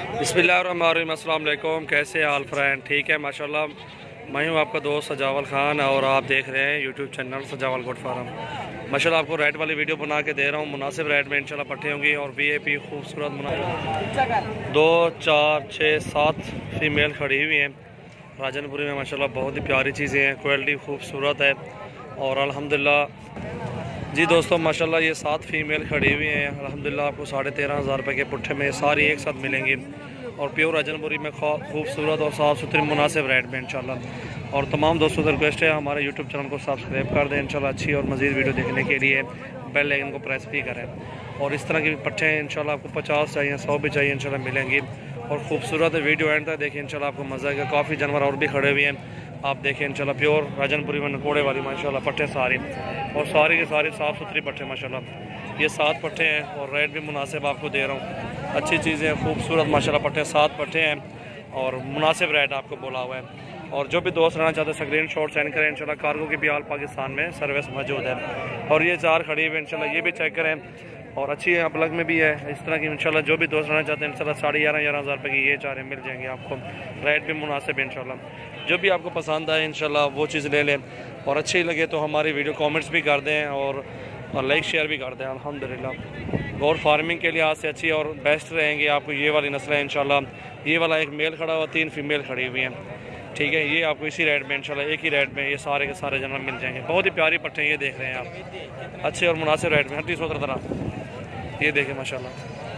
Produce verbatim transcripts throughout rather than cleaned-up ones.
बिस्मिल्लाहिर्रहमानिर्रहीम, अस्सलाम वालेकुम। कैसे हाल फ्रेंड? ठीक है माशाल्लाह। मैं हूँ आपका दोस्त सजावल खान और आप देख रहे हैं यूट्यूब चैनल सजावल गोट फार्म। माशाल्लाह आपको रेट वाली वीडियो बना के दे रहा हूँ। मुनासिब रेट में इंशाल्लाह पट्टे होंगी और वीआईपी खूबसूरत मुनासिब दो चार छः सात फीमेल खड़ी हुई हैं राजनपुरी में। माशाल्लाह बहुत ही प्यारी चीज़ें हैं, क्वालिटी खूबसूरत है और अल्हम्दुलिल्लाह जी दोस्तों माशाल्लाह ये सात फीमेल खड़ी हुई हैं। अल्हम्दुलिल्लाह आपको साढ़े तेरह हज़ार रुपये के पुट्ठे में सारी एक साथ मिलेंगी और प्योर राजनपुरी में खूबसूरत और साफ़ सुथरी मुनासिब रेट में इंशाल्लाह। और तमाम दोस्तों से रिक्वेस्ट है हमारे यूट्यूब चैनल को सब्सक्राइब कर दें इंशाल्लाह। अच्छी और मज़ीद वीडियो देखने के लिए बेल आइकन को प्रेस भी करें। और इस तरह के पट्टे इंशाल्लाह आपको पचास चाहिए, सौ भी चाहिए इंशाल्लाह मिलेंगी। और खूबसूरत वीडियो एंड तक देखिए इंशाल्लाह आपको मज़ा आएगा। काफ़ी जानवर और भी खड़े हुए हैं, आप देखें इंशाल्लाह। प्योर राजनपुरी में नकोड़े वाली माशाल्लाह पट्टे सारी और सारी के सारी साफ़ सुथरी पट्टे माशाल्लाह। ये सात पट्टे हैं और रेट भी मुनासिब आपको दे रहा हूँ। अच्छी चीज़ें हैं, खूबसूरत माशाल्लाह पट्टे सात पट्टे हैं और मुनासिब रेट आपको बोला हुआ है। और जो भी दोस्त रहना चाहते हैं स्क्रीन शॉट सेंड करें इंशाल्लाह। कार्गो की भी आल पाकिस्तान में सर्विस मौजूद है। और ये चार खड़ी हुई इंशाल्लाह, ये भी चेक करें और अच्छी है, अपलग में भी है इस तरह की इंशाल्लाह। जो भी दोस्त रहना चाहते हैं इंशाल्लाह साढ़े ग्यारह ग्यारह हज़ार रुपये की ये चारें मिल जाएंगे आपको। रेट भी मुनासिब है इंशाल्लाह। जो भी आपको पसंद आए इंशाल्लाह वो चीज़ ले लें और अच्छी लगे तो हमारी वीडियो कमेंट्स भी कर दें और लाइक शेयर भी कर दें। अल्हम्दुलिल्लाह गौर फार्मिंग के लिहाज से अच्छी और बेस्ट रहेंगे आपको ये वाली नस्ल है इंशाल्लाह। ये वाला एक मेल खड़ा हुआ, तीन फीमेल खड़ी हुई हैं, ठीक है। ये आपको इसी रेट में इंशाल्लाह एक ही रेट में ये सारे के सारे जानवर मिल जाएंगे। बहुत ही प्यारी पट्टे ये देख रहे हैं आप, अच्छे और मुनासिब रेट में हर तीस तरह ये देखें माशाल्लाह।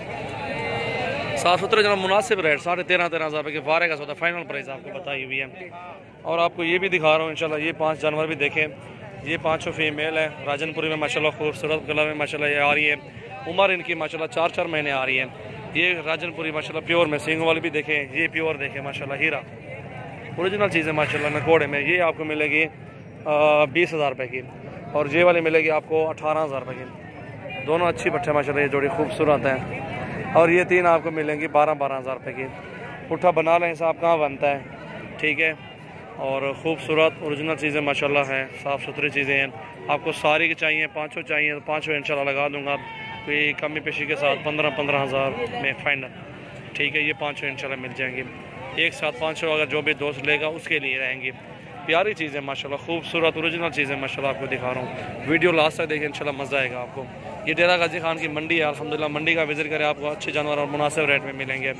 साफ़ सुथरे जनाब मुनासिब रेट साढ़े तेरह तेरह हज़ार रुपये के फारे का सौदा फाइनल प्राइस आपको बताई हुई है। और आपको ये भी दिखा रहा हूँ इंशाल्लाह। ये पांच जानवर भी देखें, ये पाँचों फीमेल है राजनपुरी में माशाल्लाह। खूबसूरत कलर में माशाल्लाह ये आ रही है। उम्र इनकी माशाल्लाह चार चार महीने आ रही है। ये राजनपुरी माशाल्लाह प्योर में सींग वाली भी देखें, ये प्योर देखें माशाल्लाह हीरा ओरिजिनल चीज़ है माशाल्लाह। नकोड़े में ये आपको मिलेगी बीस हज़ार रुपये की और ये वाली मिलेगी आपको अठारह हज़ार रुपये की। दोनों अच्छी पट्टे माशाल्लाह, ये जोड़ी खूबसूरत हैं। और ये तीन आपको मिलेंगी बारह बारह हज़ार रुपये की। पुट्ठा बना लें हिसाब कहाँ बनता है, ठीक है। और ख़ूबसूरत ओरिजिनल चीज़ें माशाल्लाह हैं, साफ़ सुथरी चीज़ें हैं। आपको सारी की चाहिए, पाँचों चाहिए तो पाँचों इंशाल्लाह लगा दूँगा कोई कमी पेशी के साथ पंद्रह पंद्रह हज़ार में फ़ाइनल, ठीक है। ये पाँचों इंशाल्लाह मिल जाएंगी एक साथ। पाँचों अगर जो भी दोस्त लेगा उसके लिए रहेंगी। प्यारी चीज़ें माशाल्लाह, खूबसूरत ओरिजिनल चीज़ें माशाल्लाह आपको दिखा रहा हूँ। वीडियो लास्ट तक देखिए इंशाल्लाह मज़ा आएगा आपको। ये डेरा गाजी खान की मंडी है अल्हम्दुलिल्लाह। मंडी का विज़िट करें, आपको अच्छे जानवर और मुनासिब रेट में मिलेंगे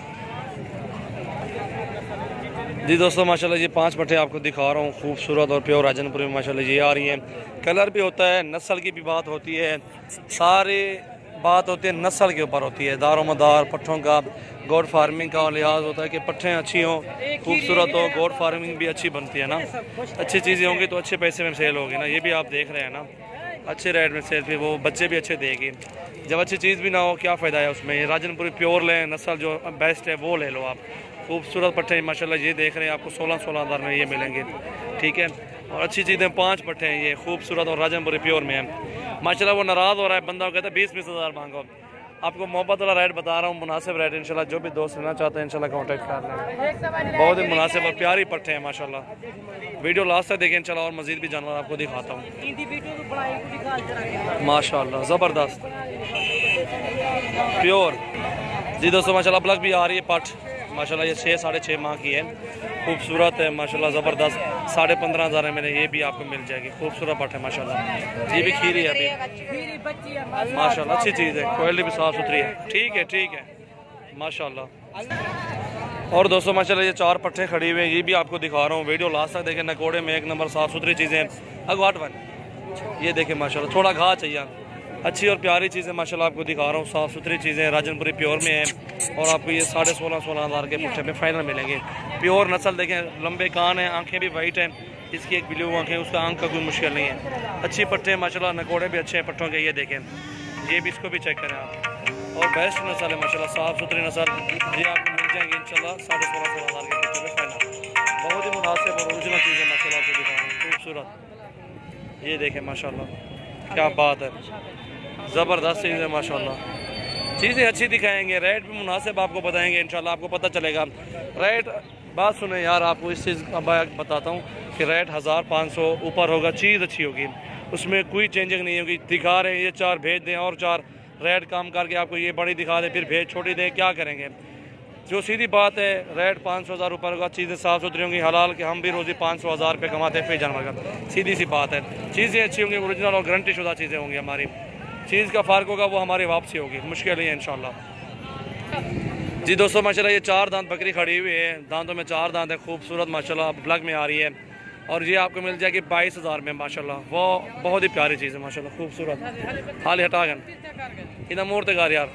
जी दोस्तों माशाल्लाह। ये पांच पट्टे आपको दिखा रहा हूँ खूबसूरत और प्योर राजनपुरी में माशाल्लाह ये आ रही हैं। कलर भी होता है, नस्ल की भी बात होती है, सारे बात होती है नस्ल के ऊपर होती है। दारो मदार पट्ठों का गोड फार्मिंग का लिहाज होता है कि पट्ठें अच्छी हों, खूबसूरत हो, गोड फार्मिंग भी अच्छी बनती है ना। अच्छी चीज़ें होंगी तो अच्छे पैसे में सेल होगी ना। ये भी आप देख रहे हैं ना, अच्छे रेट में सेल भी, वो बच्चे भी अच्छे देगी। जब अच्छी चीज़ भी ना हो क्या फ़ायदा है उसमें। ये राजनपुरी प्योर लें, नस्ल जो बेस्ट है वो ले लो आप। खूबसूरत पट्टे माशाल्लाह ये देख रहे हैं आपको सोलह सोलह हज़ार में ये मिलेंगे, ठीक है। और अच्छी चीज़ें पाँच पट्टे हैं ये खूबसूरत और राजनपुरी प्योर में है माशाल्लाह। वो नाराज़ हो रहा है बंदा, कहता है बीस बीस हज़ार मांगो। आपको मोहब्बत वाला रेट बता रहा हूँ, मुनासिब रेट इंशाल्लाह। जो भी दोस्त लेना चाहते हैं इंशाल्लाह कांटेक्ट कर लें। बहुत ही मुनासिब और प्यारी पट्टे हैं माशाल्लाह। वीडियो लास्ट तक देखें इंशाल्लाह और मज़ीद भी जानवर आपको दिखाता हूँ माशाल्लाह। ज़बरदस्त प्योर जी दोस्तों माशाल्लाह। ब्लग भी आ रही है पट माशाल्लाह। ये छः साढ़े छः माह की है, खूबसूरत है माशाल्लाह, ज़बरदस्त। साढ़े पंद्रह हज़ार में ये भी आपको मिल जाएगी। खूबसूरत पट है माशाल्लाह। ये भी खीरी है अभी माशाल्लाह, अच्छी चीज़ है, क्वालिटी भी साफ़ सुथरी है, ठीक है ठीक है माशाल्लाह। और दोस्तों माशाल्लाह ये चार पट्टे खड़ी हुए हैं, ये भी आपको दिखा रहा हूँ। वीडियो लास्ट तक देखें। नकोड़े में एक नंबर साफ़ सुथरी चीज़ें हैं। अगवाट वन ये देखें माशाल्लाह, थोड़ा घा चाहिए, अच्छी और प्यारी चीज़ें माशाल्लाह आपको दिखा रहा हूँ। साफ़ सुथरी चीज़ें राजनपुरी प्योर में हैं और आपको ये साढ़े सोलह सोलह हज़ार के पुट्ठे में फाइनल मिलेंगे। प्योर नस्ल देखें, लंबे कान हैं, आंखें भी वाइट हैं, इसकी एक ब्लू आंखें, उसका आंख का कोई मुश्किल नहीं है। अच्छी पट्टे हैं माशाल्लाह, नकोड़े भी अच्छे हैं पट्टों के। ये देखें, ये भी इसको भी चेक करें आप। और बेस्ट नस्ल है माशाल्लाह, साफ़ सुथरी नस्ल। ये आपको मिल जाएंगे इंशाल्लाह साढ़े सोलह सोलह हज़ार के पुट्ठे में फाइनल। बहुत ही मुनासिब और ओरिजिनल चीज़ें माशाल्लाह आपको दिखा रहा हूँ, खूबसूरत। ये देखें माशाल्लाह, क्या बात है, ज़बरदस्त चीज़ है माशाल्लाह। चीज़ें अच्छी दिखाएंगे, रेट भी मुनासिब आपको बताएंगे इंशाल्लाह। आपको पता चलेगा रेट। बात सुने यार, आपको इस चीज़ का बताता हूँ कि रेट हज़ार पाँच सौ ऊपर होगा, चीज़ अच्छी होगी, उसमें कोई चेंजिंग नहीं होगी। दिखा रहे हैं ये चार भेज दें और चार रेट काम करके आपको ये बड़ी दिखा दें, फिर भेज छोटी दें, क्या करेंगे। जो सीधी बात है, रेट पाँच सौ हज़ार रुपये होगा, चीज़ें साफ़ सुथरी होंगी, हलाल के हम भी रोज़ी पाँच सौ हज़ार रुपये कमाते हैं फी जानवर का, सीधी सी बात है। चीज़ें अच्छी होंगी, ओरिजिनल और गारंटी शुदा चीज़ें होंगी। हमारी चीज़ का फ़र्क होगा वो हमारी वापसी होगी, मुश्किल ही है इंशाल्लाह। जी दोस्तों माशाल्लाह ये चार दांत बकरी खड़ी हुई है, दांतों में चार दांत है, खूबसूरत माशाल्लाह ब्लग में आ रही है और ये आपको मिल जाएगी बाईस हज़ार में माशाल्लाह। वो बहुत ही प्यारी चीज़ है माशाल्लाह, खूबसूरत। हाल हटा गन इधर मोड़ तक यार,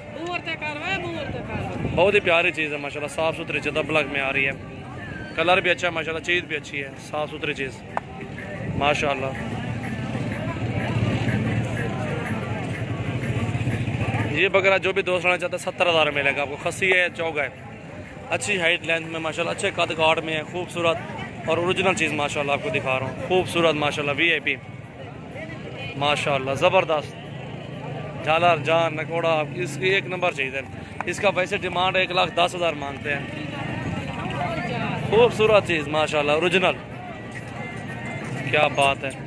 बहुत ही प्यारी चीज़ है माशाल्लाह, साफ़ सुथरी चीज़ ब्लग में आ रही है, कलर भी अच्छा है माशाल्लाह, चीज़ भी अच्छी है, साफ़ सुथरी चीज़ माशाल्लाह। ये बकरा जो भी दोस्त लेना चाहता है सत्तर हज़ार में मिलेगा आपको। खस्सी है, चौगा है, अच्छी हाइट लेंथ में माशाल्लाह, अच्छे कद काट में है, खूबसूरत और ओरिजिनल चीज़ माशाल्लाह आपको दिखा रहा हूँ, खूबसूरत माशाल्लाह, वी आई पी माशाल्लाह, ज़बरदस्त झालर जान नकोड़ा, इसकी एक नंबर चीज़ है। इसका वैसे डिमांड एक लाख दस हज़ार मांगते हैं, खूबसूरत चीज़ माशाल्लाह, ओरिजिनल, क्या बात है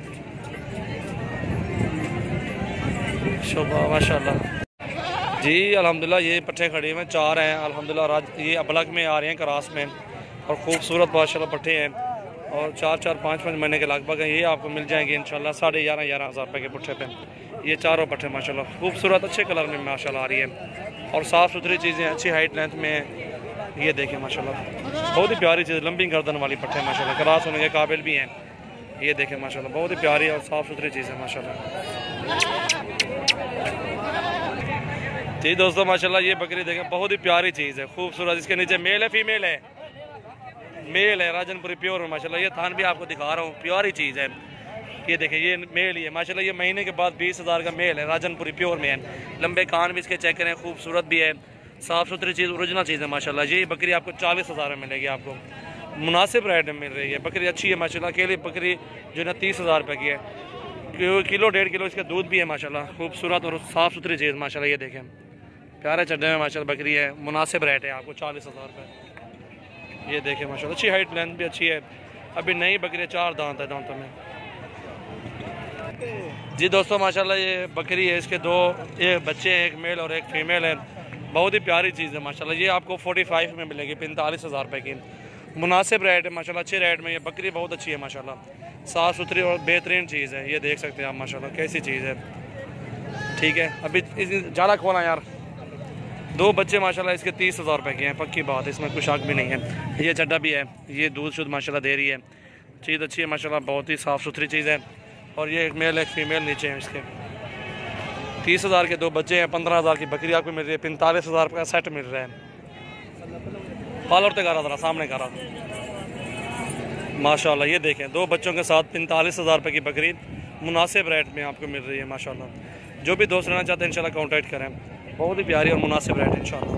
शोभा माशाल्लाह। जी अल्हम्दुलिल्लाह ये पट्ठे खड़े हुए चार हैं अल्हम्दुलिल्लाह, राज ये अबलग में आ रहे हैं क्रास में और खूबसूरत माशाल्लाह पट्ठे हैं और चार चार पाँच पाँच महीने के लगभग हैं। ये आपको मिल जाएंगे इंशाल्लाह साढ़े ग्यारह ग्यारह हज़ार रुपये के पट्ठे पे। ये चारों पट्ठे माशाल्लाह खूबसूरत अच्छे कलर में माशाल्लाह आ रही है और साफ़ सुथरी चीज़ें, अच्छी हाइट लेंथ में। ये देखें माशाल्लाह, बहुत ही प्यारी चीज़, लंबी गर्दन वाली पट्ठे माशाल्लाह, क्रास होने के काबिल भी हैं। ये देखें माशाल्लाह, बहुत ही प्यारी और साफ़ सुथरी चीज़ है माशाल्लाह। जी दोस्तों माशाल्लाह ये बकरी देखें, बहुत ही प्यारी चीज़ है, खूबसूरत। इसके नीचे मेल है, फीमेल है, मेल है राजनपुरी प्योर माशाल्लाह। ये थान भी आपको दिखा रहा हूँ, प्यारी चीज़ है। ये देखें ये मेल ही है माशाल्लाह, ये महीने के बाद बीस हज़ार का मेल है, राजनपुरी प्योर में है। लंबे कान भी इसके चेक करें, खूबसूरत भी है, साफ़ सुथरी चीज़, ओरिजिनल चीज़ है माशाल्लाह। ये बकरी आपको चालीस हज़ार में मिलेगी, आपको मुनासिब रेट में मिल रही है। बकरी अच्छी है माशाल्लाह, अकेली बकरी जो है ना तीस हज़ार रुपये की है, किलो डेढ़ किलो इसका दूध भी है माशाल्लाह, खूबसूरत और साफ़ सुथरी चीज़ माशाल्लाह। ये देखें प्यारे चड्डे में माशाल्लाह बकरी है, मुनासिब रेट है आपको चालीस हज़ार रुपये। ये देखें माशाल्लाह, अच्छी हाइट लेंथ भी अच्छी है, अभी नई बकरी, चार दांत है दांतों में। जी दोस्तों माशाल्लाह ये बकरी है, इसके दो एक बच्चे हैं, एक मेल और एक फीमेल है, बहुत ही प्यारी चीज़ है माशाल्लाह। ये आपको पैंतालीस में मिलेगी, पैंतालीस हज़ार रुपये की, मुनासिब रेट है माशाल्लाह, अच्छे रेट में। ये बकरी बहुत अच्छी है माशाल्लाह, साफ़ सुथरी और बेहतरीन चीज़ है। ये देख सकते हैं आप माशाल्लाह कैसी चीज़ है, ठीक है। अभी ज़्यादा खोला यार, दो बच्चे माशाल्लाह इसके तीस हज़ार रुपये के हैं, पक्की बात है, इसमें कुछ शक भी नहीं है। ये चड्डा भी है, ये दूध शुद्ध माशाल्लाह दे रही है, चीज़ अच्छी है माशाल्लाह, बहुत ही साफ़ सुथरी चीज़ है। और ये एक मेल एक फीमेल नीचे हैं इसके। तीस हज़ार के दो बच्चे हैं, पंद्रह हज़ार की बकरी आपको मिल रही है, पैंतालीस हज़ार रुपये का सेट मिल रहा है। फॉलोअर तक आ रहा था सामने का रहा माशाल्लाह। ये देखें दो बच्चों के साथ पैंतालीस हज़ार रुपये की बकरी मुनासिब रेट में आपको मिल रही है माशाल्लाह। जो भी दोस्त लेना चाहते हैं इंशाल्लाह कॉन्टैक्ट करें, बहुत ही प्यारी और मुनासिब रेट इंशाल्लाह।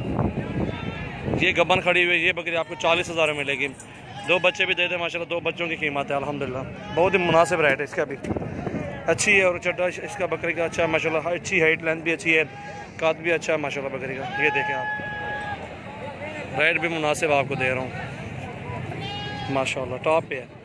ये गबन खड़ी हुई है, ये बकरी आपको चालीस हज़ार में मिलेगी, दो बच्चे भी दे दे माशाल्लाह, दो बच्चों की कीमत है अल्हम्दुलिल्लाह, बहुत ही मुनासिब रेट है इसका भी, अच्छी है। और चड्डा इसका बकरी का अच्छा है माशाल्लाह, अच्छी हाइट लेंथ भी अच्छी है, कद भी अच्छा है माशाल्लाह बकरी का। ये देखें आप, रेट भी मुनासिब आपको दे रहा हूँ माशाल्लाह, टॉप पे है।